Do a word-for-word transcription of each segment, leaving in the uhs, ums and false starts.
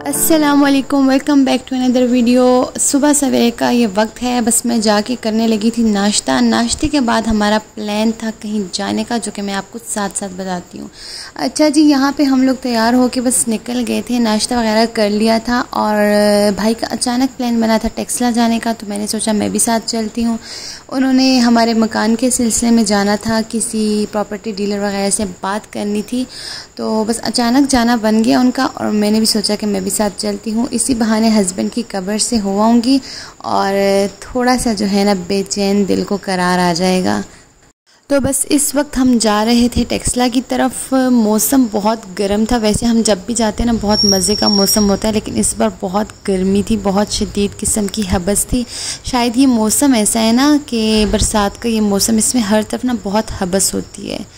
अस्सलामुअलैकुम, welcome back to another video. सुबह सवेरे का ये वक्त है, बस मैं जाके करने लगी थी नाश्ता। नाश्ते के बाद हमारा प्लान था कहीं जाने का, जो कि मैं आपको साथ साथ बताती हूँ। अच्छा जी, यहाँ पे हम लोग तैयार होके बस निकल गए थे, नाश्ता वगैरह कर लिया था और भाई का अचानक प्लान बना था टेक्सला जाने का, तो मैंने सोचा मैं भी साथ चलती हूँ। उन्होंने हमारे मकान के सिलसिले में जाना था, किसी प्रॉपर्टी डीलर वगैरह से बात करनी थी, तो बस अचानक जाना बन गया उनका और मैंने भी सोचा कि मैं भी साथ चलती हूँ। इसी बहाने हस्बैंड की कब्र से हो आऊँगी और थोड़ा सा जो है ना बेचैन दिल को करार आ जाएगा। तो बस इस वक्त हम जा रहे थे टेक्सला की तरफ। मौसम बहुत गर्म था, वैसे हम जब भी जाते हैं ना बहुत मज़े का मौसम होता है, लेकिन इस बार बहुत गर्मी थी, बहुत शदीद किस्म की हबस थी। शायद ये मौसम ऐसा है ना कि बरसात का ये मौसम, इसमें हर तरफ ना बहुत हबस होती है।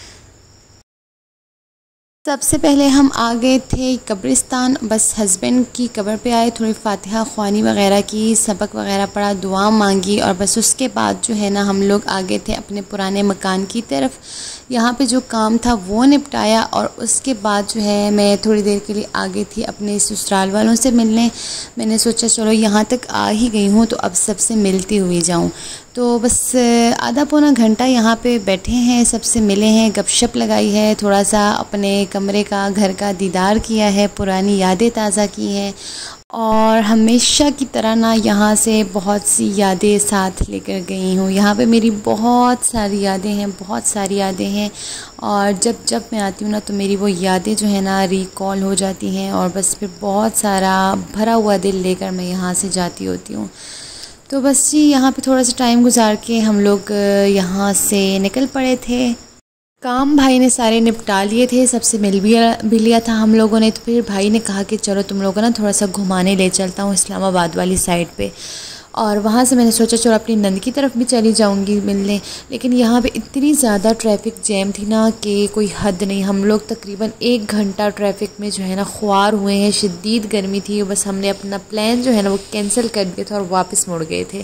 सबसे पहले हम आ गए थे कब्रिस्तान, बस हस्बैंड की कब्र पे आए, थोड़ी फातिहा ख्वानी वगैरह की, सबक वगैरह पढ़ा, दुआ मांगी और बस उसके बाद जो है ना हम लोग आ गए थे अपने पुराने मकान की तरफ। यहाँ पे जो काम था वो निपटाया और उसके बाद जो है मैं थोड़ी देर के लिए आ गई थी अपने ससुराल वालों से मिलने। मैंने सोचा चलो यहाँ तक आ ही गई हूँ तो अब सबसे मिलती हुई जाऊँ। तो बस आधा पौना घंटा यहाँ पे बैठे हैं, सबसे मिले हैं, गपशप लगाई है, थोड़ा सा अपने कमरे का घर का दीदार किया है, पुरानी यादें ताज़ा की हैं और हमेशा की तरह ना यहाँ से बहुत सी यादें साथ लेकर गई हूँ। यहाँ पे मेरी बहुत सारी यादें हैं, बहुत सारी यादें हैं और जब जब मैं आती हूँ ना तो मेरी वो यादें जो है ना रिकॉल हो जाती हैं और बस फिर बहुत सारा भरा हुआ दिल लेकर मैं यहाँ से जाती होती हूँ। तो बस जी यहाँ पे थोड़ा सा टाइम गुजार के हम लोग यहाँ से निकल पड़े थे। काम भाई ने सारे निपटा लिए थे, सबसे मिल भी भी लिया था हम लोगों ने। तो फिर भाई ने कहा कि चलो तुम लोगों ना थोड़ा सा घुमाने ले चलता हूँ इस्लामाबाद वाली साइड पे। और वहाँ से मैंने सोचा चलो अपनी नंद की तरफ भी चली जाऊँगी मिलने, लेकिन यहाँ पे इतनी ज़्यादा ट्रैफिक जैम थी ना कि कोई हद नहीं। हम लोग तकरीबन एक घंटा ट्रैफिक में जो है ना ख्वार हुए हैं, शदीद गर्मी थी। बस हमने अपना प्लान जो है ना वो कैंसिल कर दिया था और वापस मुड़ गए थे।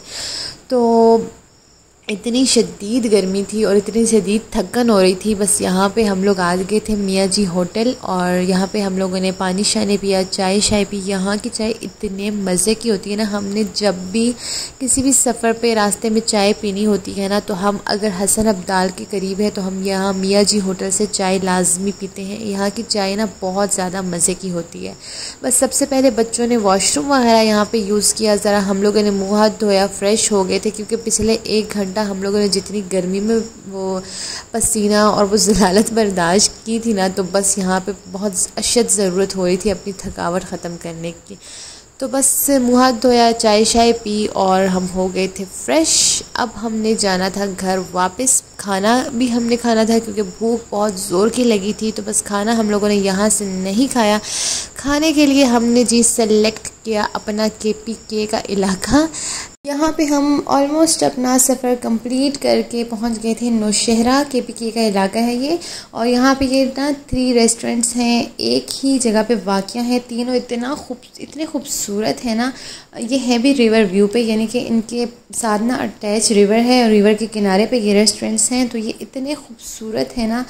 तो इतनी शदीद गर्मी थी और इतनी शदीद थकन हो रही थी। बस यहाँ पे हम लोग आ गए थे मियाँ जी होटल और यहाँ पे हम लोगों ने पानी शानी पिया, चाय शाय पी। यहाँ की चाय इतने मज़े की होती है ना, हमने जब भी किसी भी सफ़र पे रास्ते में चाय पीनी होती है ना तो हम अगर हसन अब्दाल के करीब है तो हम यहाँ मियाँ जी होटल से चाय लाजमी पीते हैं। यहाँ की चाय ना बहुत ज़्यादा मज़े की होती है। बस सबसे पहले बच्चों ने वॉशरूम वगैरह यहाँ पर यूज़ किया, ज़रा हम लोगों ने मुँह हाथ धोया, फ्रेश हो गए थे क्योंकि पिछले एक घंटा हम लोगों ने जितनी गर्मी में वो पसीना और वो ज़लालत बर्दाश्त की थी ना, तो बस यहाँ पे बहुत अशद ज़रूरत हो रही थी अपनी थकावट ख़त्म करने की। तो बस मुँह हाथ धोया, चाय शाय पी और हम हो गए थे फ्रेश। अब हमने जाना था घर वापस। खाना भी हमने खाना था क्योंकि भूख बहुत ज़ोर की लगी थी, तो बस खाना हम लोगों ने यहाँ से नहीं खाया। खाने के लिए हमने जी सेलेक्ट किया अपना के पी के का इलाका। यहाँ पे हम ऑलमोस्ट अपना सफ़र कंप्लीट करके पहुँच गए थे नौशहरा। के पी के का इलाका है ये और यहाँ पे ये ना थ्री रेस्टोरेंट्स हैं, एक ही जगह पे वाक़या है, तीनों इतना खूब इतने खूबसूरत है ना। ये है भी रिवर व्यू पे, यानी कि इनके साथ ना अटैच रिवर है और रिवर के किनारे पे ये रेस्टोरेंट्स हैं। तो ये इतने खूबसूरत है ना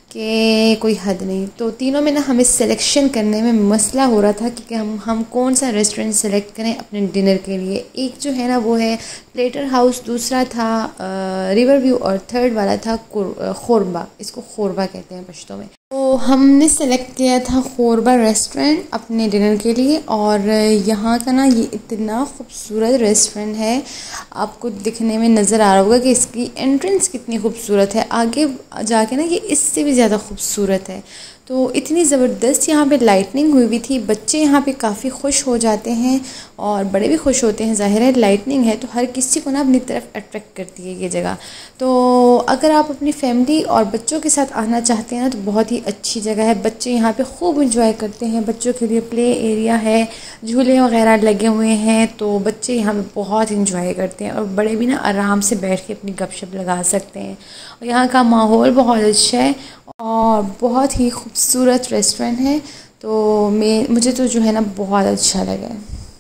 कि कोई हद नहीं। तो तीनों में ना हमें सिलेक्शन करने में मसला हो रहा था कि हम हम कौन सा रेस्टोरेंट सेलेक्ट करें अपने डिनर के लिए। एक जो है ना वो है प्लेटर हाउस, दूसरा था रिवर व्यू और थर्ड वाला था खोरबा। इसको खोरबा कहते हैं पश्तो में। तो हमने सेलेक्ट किया था खोरबा रेस्टोरेंट अपने डिनर के लिए और यहाँ का ना ये इतना खूबसूरत रेस्टोरेंट है, आपको दिखने में नज़र आ रहा होगा कि इसकी एंट्रेंस कितनी खूबसूरत है, आगे जाके ना ये इससे भी ज़्यादा खूबसूरत है। तो इतनी ज़बरदस्त यहाँ पे लाइटनिंग हुई हुई थी। बच्चे यहाँ पे काफ़ी खुश हो जाते हैं और बड़े भी खुश होते हैं। ज़ाहिर है लाइटनिंग है तो हर किसी को ना अपनी तरफ अट्रैक्ट करती है ये जगह। तो अगर आप अपनी फैमिली और बच्चों के साथ आना चाहते हैं ना तो बहुत ही अच्छी जगह है। बच्चे यहाँ पे खूब इंजॉय करते हैं, बच्चों के लिए प्ले एरिया है, झूले वगैरह लगे हुए हैं, तो बच्चे यहाँ पे बहुत इंजॉय करते हैं और बड़े भी ना आराम से बैठ के अपनी गपशप लगा सकते हैं। और यहाँ का माहौल बहुत अच्छा है और बहुत ही खूबसूरत रेस्टोरेंट है। तो मैं मुझे तो जो है ना बहुत अच्छा लगा।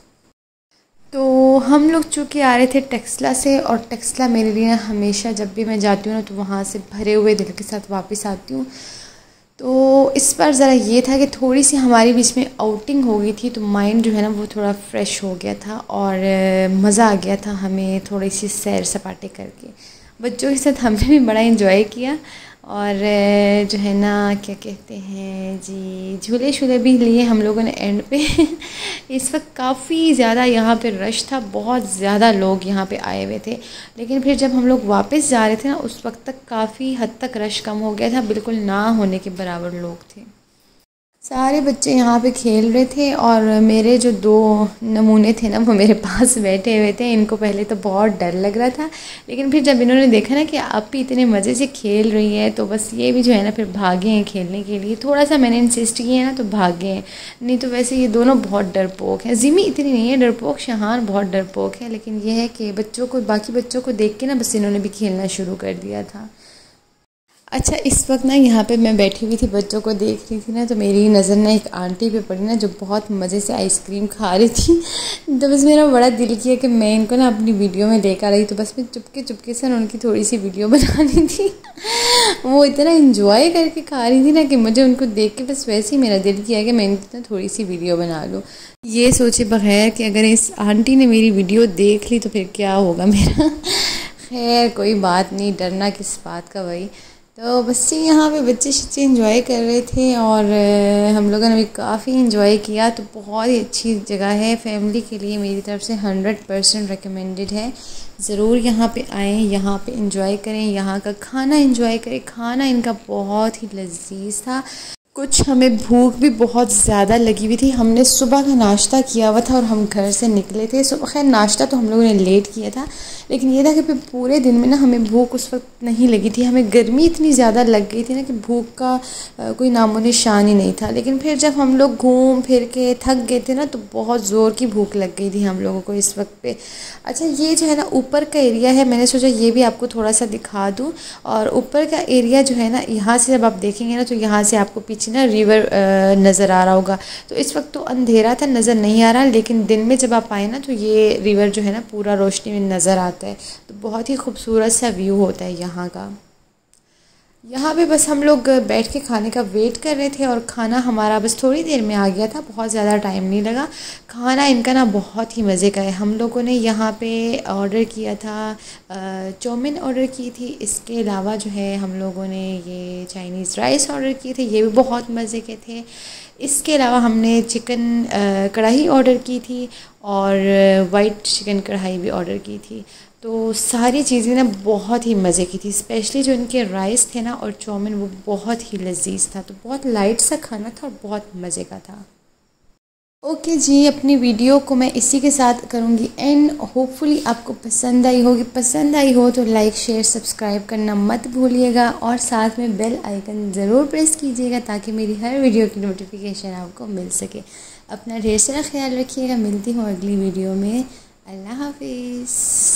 तो हम लोग चूँकि आ रहे थे टेक्सला से और टेक्सला मेरे लिए हमेशा जब भी मैं जाती हूँ ना तो वहाँ से भरे हुए दिल के साथ वापस आती हूँ। तो इस बार ज़रा ये था कि थोड़ी सी हमारे बीच में आउटिंग हो गई थी, तो माइंड जो है ना वो थोड़ा फ्रेश हो गया था और मज़ा आ गया था हमें थोड़ी सी सैर सपाटे करके। बच्चों के साथ हमने भी बड़ा इंजॉय किया और जो है ना क्या कहते हैं जी, झूले शूले भी लिए हम लोगों ने एंड पे। इस वक्त काफ़ी ज़्यादा यहाँ पे रश था, बहुत ज़्यादा लोग यहाँ पे आए हुए थे। लेकिन फिर जब हम लोग वापस जा रहे थे ना, उस वक्त तक काफ़ी हद तक रश कम हो गया था, बिल्कुल ना होने के बराबर लोग थे। सारे बच्चे यहाँ पे खेल रहे थे और मेरे जो दो नमूने थे ना वो मेरे पास बैठे हुए थे। इनको पहले तो बहुत डर लग रहा था, लेकिन फिर जब इन्होंने देखा ना कि आप भी इतने मज़े से खेल रही है, तो बस ये भी जो है ना फिर भागे हैं खेलने के लिए। थोड़ा सा मैंने इंसिस्ट किया ना तो भागे हैं, नहीं तो वैसे ये दोनों बहुत डरपोक हैं। जिमी इतनी नहीं है डरपोक, शहान बहुत डरपोक है, लेकिन यह है कि बच्चों को, बाकी बच्चों को देख के ना बस इन्होंने भी खेलना शुरू कर दिया था। अच्छा, इस वक्त ना यहाँ पे मैं बैठी हुई थी, बच्चों को देख रही थी ना, तो मेरी नज़र ना एक आंटी पे पड़ी ना जो बहुत मज़े से आइसक्रीम खा रही थी। तो बस मेरा बड़ा दिल किया कि मैं इनको ना अपनी वीडियो में लेकर आई, तो बस मैं चुपके चुपके से उनकी थोड़ी सी वीडियो बनानी थी। वो इतना इंजॉय करके खा रही थी ना कि मुझे उनको देख के बस वैसे ही मेरा दिल किया कि मैं इनकी थोड़ी सी वीडियो बना लूँ, ये सोचे बगैर कि अगर इस आंटी ने मेरी वीडियो देख ली तो फिर क्या होगा मेरा। खैर कोई बात नहीं, डरना किस बात का भाई। तो बच्चे यहाँ पे बच्चे शच्चे इंजॉय कर रहे थे और हम लोगों ने भी काफ़ी इंजॉय किया। तो बहुत ही अच्छी जगह है, फैमिली के लिए मेरी तरफ से हंड्रेड परसेंट रिकमेंडेड है। ज़रूर यहाँ पे आएँ, यहाँ पे इंजॉय करें, यहाँ का खाना इंजॉय करें। खाना इनका बहुत ही लजीज था। कुछ हमें भूख भी बहुत ज़्यादा लगी हुई थी, हमने सुबह का नाश्ता किया हुआ था और हम घर से निकले थे सुबह। खैर नाश्ता तो हम लोगों ने लेट किया था, लेकिन ये था कि फिर पूरे दिन में ना हमें भूख उस वक्त नहीं लगी थी। हमें गर्मी इतनी ज़्यादा लग गई थी ना कि भूख का आ, कोई नामो निशान ही नहीं था। लेकिन फिर जब हम लोग घूम फिर के थक गए थे ना, तो बहुत ज़ोर की भूख लग गई थी हम लोगों को इस वक्त पे। अच्छा, ये जो है ना ऊपर का एरिया है, मैंने सोचा ये भी आपको थोड़ा सा दिखा दूँ। और ऊपर का एरिया जो है ना, यहाँ से जब आप देखेंगे ना, तो यहाँ से आपको पीछे ना रिवर नज़र आ रहा होगा। तो इस वक्त तो अंधेरा था, नज़र नहीं आ रहा, लेकिन दिन में जब आप आए ना तो ये रिवर जो है ना पूरा रोशनी में नज़र आता है। तो बहुत ही खूबसूरत सा व्यू होता है यहाँ का। यहाँ पे बस हम लोग बैठ के खाने का वेट कर रहे थे और खाना हमारा बस थोड़ी देर में आ गया था, बहुत ज़्यादा टाइम नहीं लगा। खाना इनका ना बहुत ही मज़े का है। हम लोगों ने यहाँ पे ऑर्डर किया था, चाउमीन ऑर्डर की थी। इसके अलावा जो है हम लोगों ने ये चाइनीज़ राइस ऑर्डर किए थे, ये भी बहुत मज़े के थे। इसके अलावा हमने चिकन कढ़ाई ऑर्डर की थी और वाइट चिकन कढ़ाई भी ऑर्डर की थी। तो सारी चीज़ें ना बहुत ही मज़े की थी, स्पेशली जो इनके राइस थे ना और चाउमीन, वो बहुत ही लजीज था। तो बहुत लाइट सा खाना था और बहुत मज़े का था। ओके जी, अपनी वीडियो को मैं इसी के साथ करूँगी एंड होपफुली आपको पसंद आई होगी। पसंद आई हो तो लाइक शेयर सब्सक्राइब करना मत भूलिएगा और साथ में बेल आइकन ज़रूर प्रेस कीजिएगा ताकि मेरी हर वीडियो की नोटिफिकेशन आपको मिल सके। अपना ढेर सारा ख्याल रखिएगा, मिलती हूँ अगली वीडियो में। अल्लाह हाफिज़।